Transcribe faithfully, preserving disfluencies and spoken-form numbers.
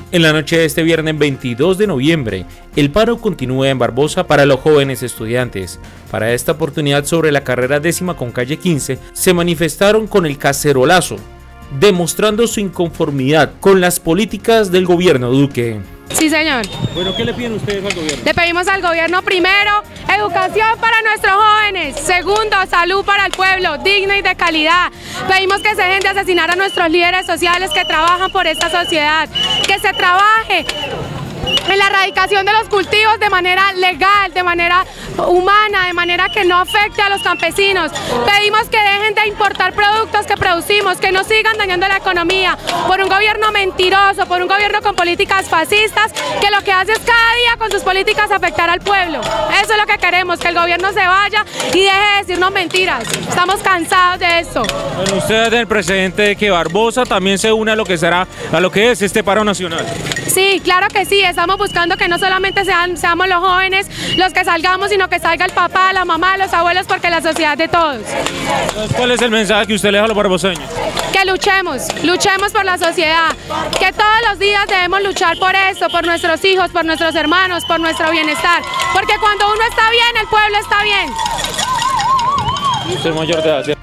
En la noche de este viernes veintidós de noviembre, el paro continúa en Barbosa para los jóvenes estudiantes. Para esta oportunidad, sobre la carrera décima con calle quince, se manifestaron con el cacerolazo, demostrando su inconformidad con las políticas del gobierno Duque. Sí, señor. Bueno, ¿qué le piden ustedes al gobierno? Le pedimos al gobierno primero, educación para nuestros jóvenes. Segundo, salud para el pueblo, digna y de calidad. Pedimos que se dejen de asesinar a nuestros líderes sociales que trabajan por esta sociedad. Que se trabaje en la erradicación de los cultivos de manera legal, de manera humana, de manera que no afecte a los campesinos. Pedimos que dejen de importar productos que producimos, que no sigan dañando la economía por un gobierno mentiroso, por un gobierno con políticas fascistas, que lo que hace es cada día con sus políticas afectar al pueblo. Eso es lo que queremos, que el gobierno se vaya y deje de decirnos mentiras. Estamos cansados de esto. Bueno, usted es el presidente de que Barbosa también se une a lo que será, a lo que es este paro nacional. Sí, claro que sí, estamos buscando que no solamente sean, seamos los jóvenes los que salgamos, sino que salga el papá, la mamá, los abuelos, porque la sociedad de todos. Entonces, ¿cuál es el mensaje que usted le da a los barboseños? Que luchemos, luchemos por la sociedad, que todos los días debemos luchar por esto, por nuestros hijos, por nuestros hermanos, por nuestro bienestar, porque cuando uno está bien, el pueblo está bien. Usted es mayor de edad, ¿sí?